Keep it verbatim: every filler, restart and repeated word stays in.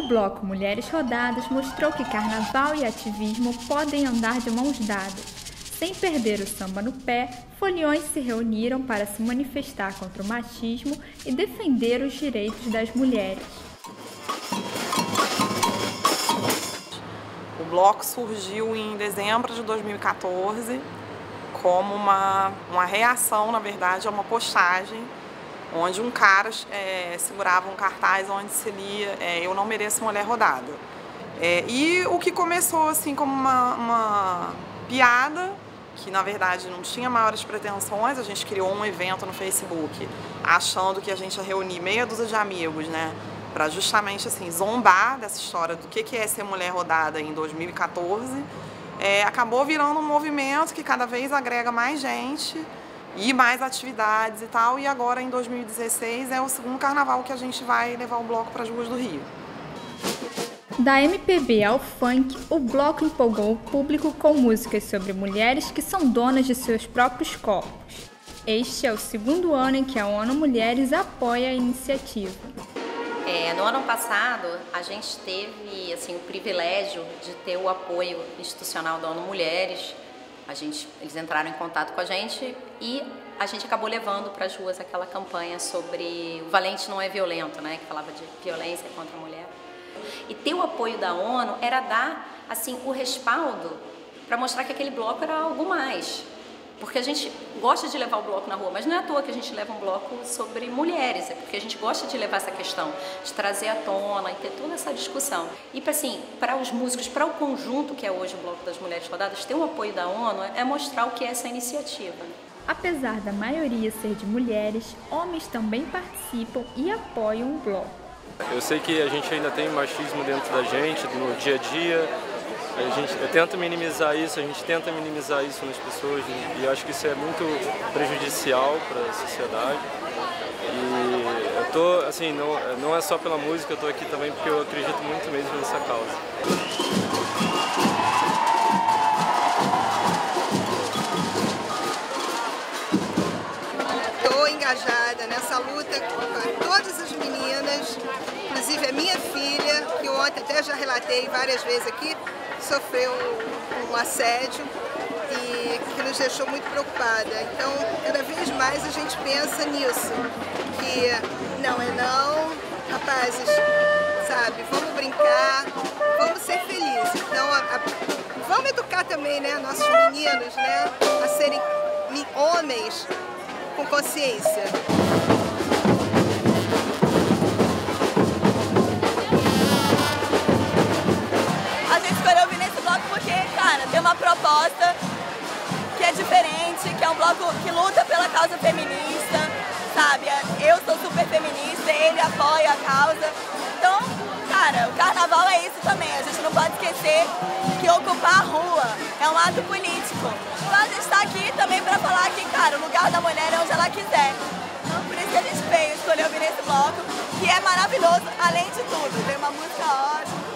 bloco Mulheres Rodadas mostrou que carnaval e ativismo podem andar de mãos dadas. Sem perder o samba no pé, foliões se reuniram para se manifestar contra o machismo e defender os direitos das mulheres. O bloco surgiu em dezembro de dois mil e quatorze como uma, uma reação, na verdade, a uma postagem onde um cara é, segurava um cartaz onde se lia é, "Eu não mereço mulher rodada". É, e o que começou assim como uma, uma piada, que na verdade não tinha maiores pretensões, a gente criou um evento no Facebook, achando que a gente ia reunir meia dúzia de amigos, né, para justamente assim, zombar dessa história do que é ser mulher rodada em dois mil e quatorze. É, acabou virando um movimento que cada vez agrega mais gente e mais atividades e tal, e agora em dois mil e dezesseis é o segundo carnaval que a gente vai levar o bloco para as ruas do Rio. Da M P B ao funk, o bloco empolgou o público com músicas sobre mulheres que são donas de seus próprios corpos. Este é o segundo ano em que a ONU Mulheres apoia a iniciativa. É, no ano passado, a gente teve assim, o privilégio de ter o apoio institucional da ONU Mulheres. A gente, eles entraram em contato com a gente e a gente acabou levando para as ruas aquela campanha sobre o valente não é violento, né, que falava de violência contra a mulher. E ter o apoio da ONU era dar assim, o respaldo para mostrar que aquele bloco era algo mais. Porque a gente gosta de levar o bloco na rua, mas não é à toa que a gente leva um bloco sobre mulheres, é porque a gente gosta de levar essa questão, de trazer à tona e ter toda essa discussão. E para assim, para os músicos, para o conjunto que é hoje o Bloco das Mulheres Rodadas, ter o apoio da ONU é mostrar o que é essa iniciativa. Apesar da maioria ser de mulheres, homens também participam e apoiam o bloco. Eu sei que a gente ainda tem machismo dentro da gente, no dia a dia. A gente, eu tento minimizar isso, a gente tenta minimizar isso nas pessoas e eu acho que isso é muito prejudicial para a sociedade. E eu tô, assim, não, não é só pela música, eu tô aqui também porque eu acredito muito mesmo nessa causa. Estou engajada nessa luta com todas as meninas, inclusive a minha filha, que ontem até já relatei várias vezes aqui, sofreu um, um assédio e que nos deixou muito preocupada. Então, cada vez mais a gente pensa nisso, que não é não, rapazes, sabe, vamos brincar, vamos ser felizes. Então, a, a, vamos educar também, né, nossos meninos, né, a serem homens com consciência. Tem uma proposta que é diferente, que é um bloco que luta pela causa feminista, sabe? Eu sou super feminista, ele apoia a causa. Então, cara, o carnaval é isso também. A gente não pode esquecer que ocupar a rua é um ato político. Então, a gente está aqui também para falar que, cara, o lugar da mulher é onde ela quiser. Então, por isso que a gente veio escolher vir nesse bloco, que é maravilhoso, além de tudo. Tem uma música ótima.